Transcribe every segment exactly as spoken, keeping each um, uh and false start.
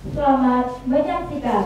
Selamat menyaksikan.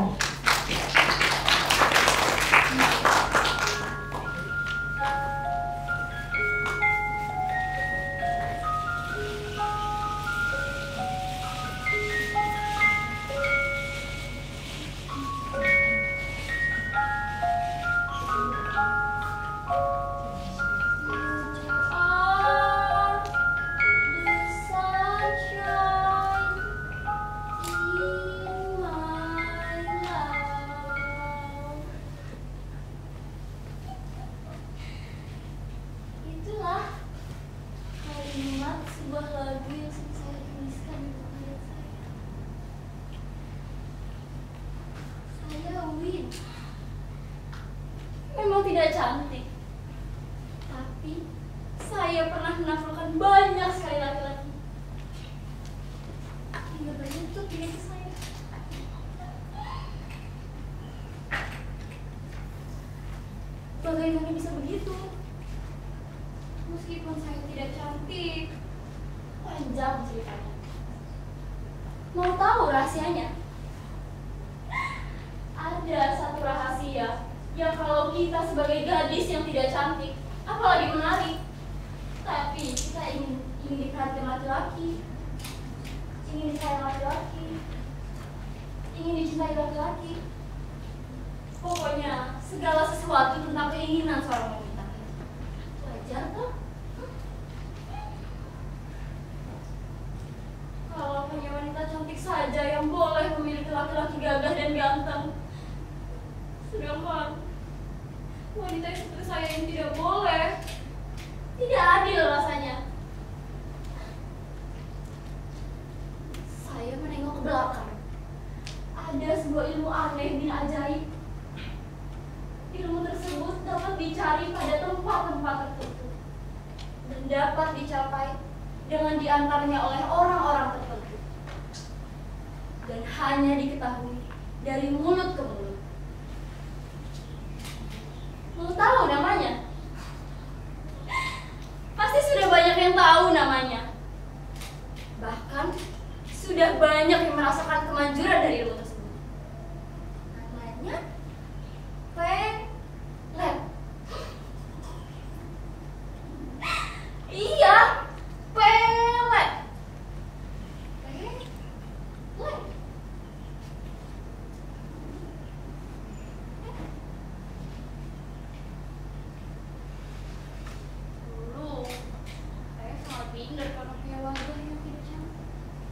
Sebuah lagu yang saya tuliskan di buku saya. Saya Win. Memang tidak cantik, tapi saya pernah menaklukkan banyak sekali laki-laki. Hingga berlutut di kaki saya. Bagaimana bisa begitu? Meskipun saya tidak cantik, panjang ceritanya. Mau tahu rahasianya? Ada satu rahasia yang kalau kita sebagai gadis yang tidak cantik, apalagi menarik, tapi kita ingin ingin diperhatikan laki-laki, ingin disayang laki-laki, ingin dicintai laki-laki. Pokoknya segala sesuatu tentang keinginan seorang wanita. Wajar toh? Kalau hanya wanita cantik saja yang boleh memiliki laki-laki gagah dan ganteng, sedangkan wanita seperti saya yang tidak boleh, tidak adil rasanya. Saya menengok ke belakang. Ada sebuah ilmu aneh bin ajaib. Ilmu tersebut dapat dicari pada tempat-tempat tertentu dan dapat dicapai dengan diantaranya oleh orang-orang tertentu, dan hanya diketahui dari mulut ke mulut. Mau tahu namanya? Pasti sudah banyak yang tahu namanya. Bahkan sudah banyak yang merasakan kemanjuran dari ilmu tersebut. Namanya pelet. Iya, pelet. Pelet. Dulu saya sangat minder karena punya wajah yang tidak cantik.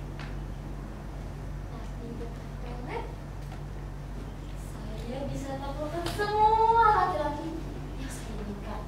Tapi dengan pelet, saya bisa taklukkan semua laki-laki yang saya inginkan.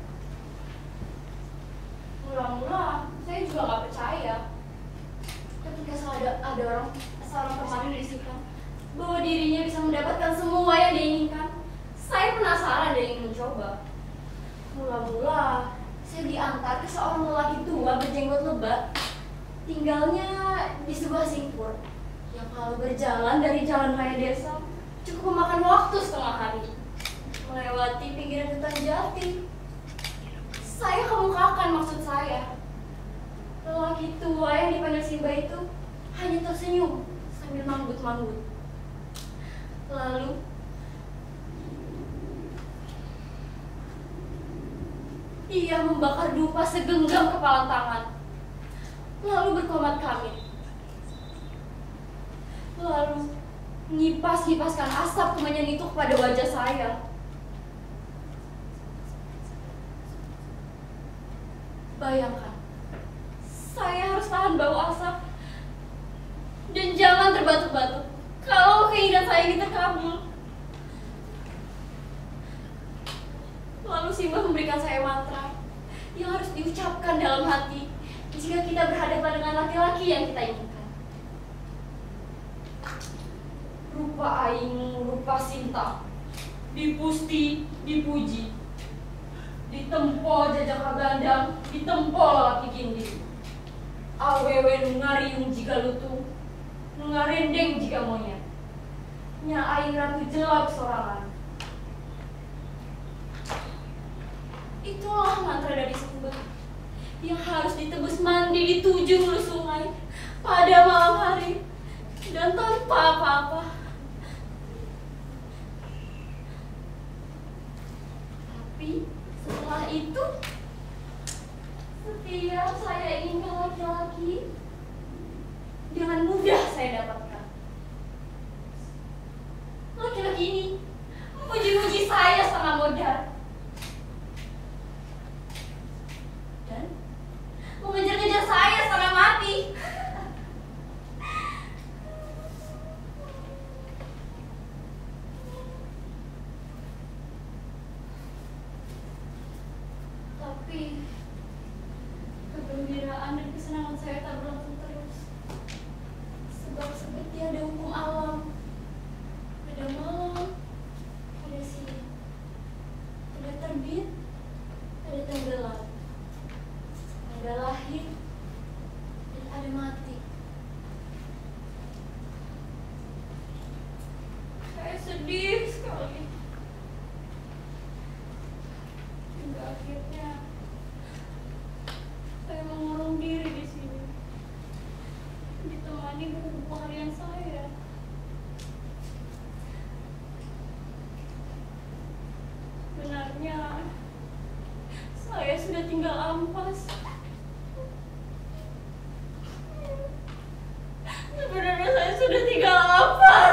Mula-mula saya juga nggak percaya ketika ada ada orang seorang teman yang bisikan bahwa dirinya bisa mendapatkan semua yang diinginkan. Saya penasaran dan ingin mencoba. Mula-mula saya diantar ke seorang lelaki tua berjenggot lebat, tinggalnya di sebuah singpur yang kalau berjalan dari jalan raya desa cukup memakan waktu setengah hari, melewati pinggiran hutan jati. Saya kemukakan maksud saya. Lelaki tua yang dipanggil Simba itu hanya tersenyum sambil manggut-manggut. Lalu ia membakar dupa segenggam kepala tangan, lalu berkomat kamit, lalu ngipas-ngipaskan asap kemenyan itu kepada wajah saya. Bayangkan, saya harus tahan bau asap dan jangan terbatuk-batuk kalau keinginan saya ini terkabul. Lalu Simba memberikan saya mantra yang harus diucapkan dalam hati jika kita berhadapan dengan laki-laki yang kita inginkan. Rupa aing, rupa sinta, dipusti, dipuji, ditempo jajak kagandang, ditempo lelaki gindi. Awewe nungariung jika lutung, nungarendeng jika monyet. Nya aing ratu jelak sorangan. Itulah mantra dari Simba yang harus ditebus mandi di tujuh hulu sungai pada malam hari dan tanpa apa-apa. begini, memuji-muji saya setengah modal, dan mengejar-ngejar saya setengah mati. Tapi kegembiraan dan kesenangan saya tak berlangsung terus. Sebab seperti ada hukum alam, ada malam, ada siang, ada terbit, ada tenggelam, ada lahir, dan ada mati. Saya sedih sekali. Hingga akhirnya saya mengurung diri di sini, ditemani buku harian saya. Benarnya saya sudah tinggal ampas. Sebenarnya saya sudah tinggal ampas.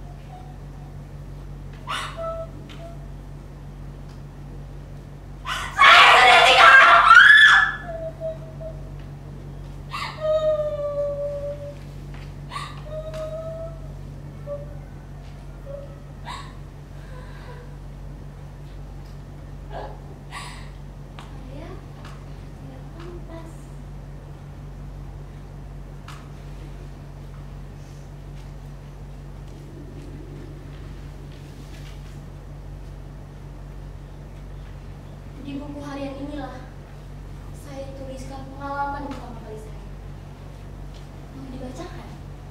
Di buku harian inilah saya tuliskan pengalaman pertama kali saya. Mau dibacakan?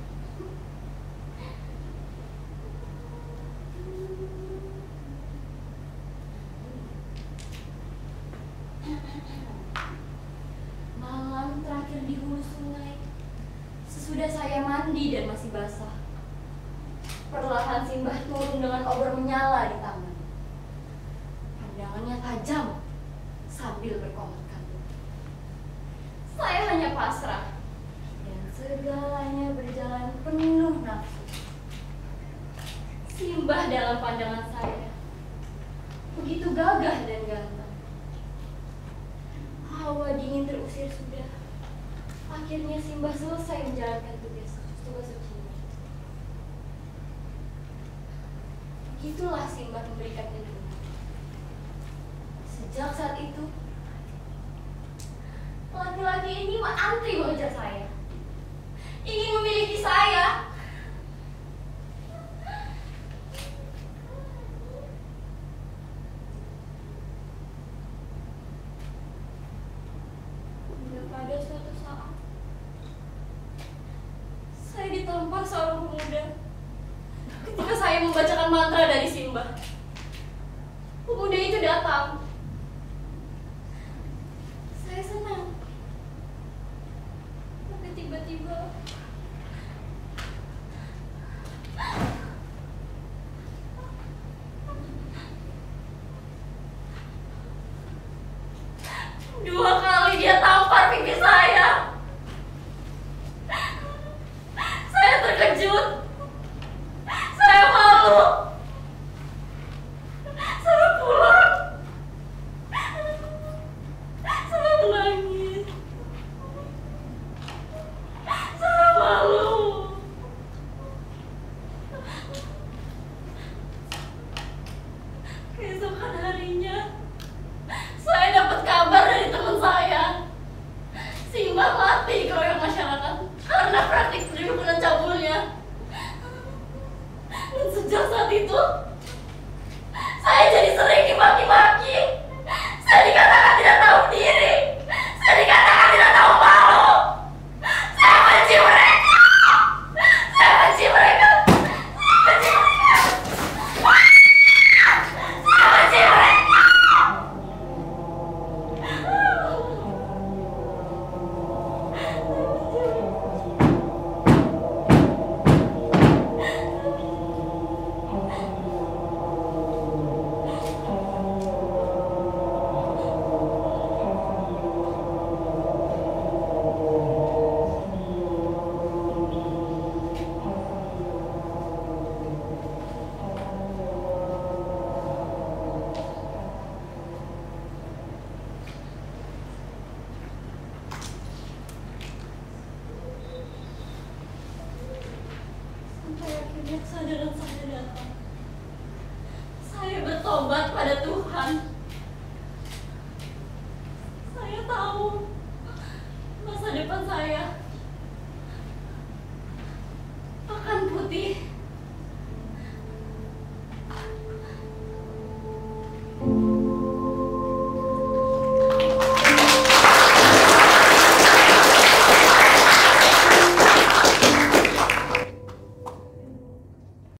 Malam terakhir di hulu sungai, sesudah saya mandi dan masih basah, perlahan Simbah turun dengan obor menyala di tangan. Pandangannya tajam sambil berkomat-kamit. Saya hanya pasrah dan segalanya berjalan penuh nafsu. Simbah dalam pandangan saya begitu gagah dan ganteng. Hawa dingin terusir sudah. Akhirnya Simbah selesai menjalankan tugas tugas sucinya. Begitulah Simbah memberikan ilmu. Sejak saat itu, laki-laki ini antri mengejar saya, ingin memiliki saya. Hingga pada suatu saat, saya ditampar seorang pemuda ketika saya membacakan mantra dari Simbah. Pemuda itu datang. Saya senang, tapi tiba-tiba dua kali dia tampar pipi saya. Saya terkejut, saya malu, saya pulang. Saya menangis. Saya malu. Keesokan harinya, saya dapat kabar dari teman saya. Simbah mati dikeroyok masyarakat karena praktik perdukunan cabulnya. Dan sejak saat itu, saya jadi sering dimaki-maki. Saya dikatakan tidak tahu diri. Saya dikatakan tidak tahu malu. Saya benci mereka. Saya benci mereka. Saya benci mereka. Saya benci mereka. akhirnya kesadaran saya datang. Saya bertobat pada Tuhan. Saya tahu masa depan saya akan putih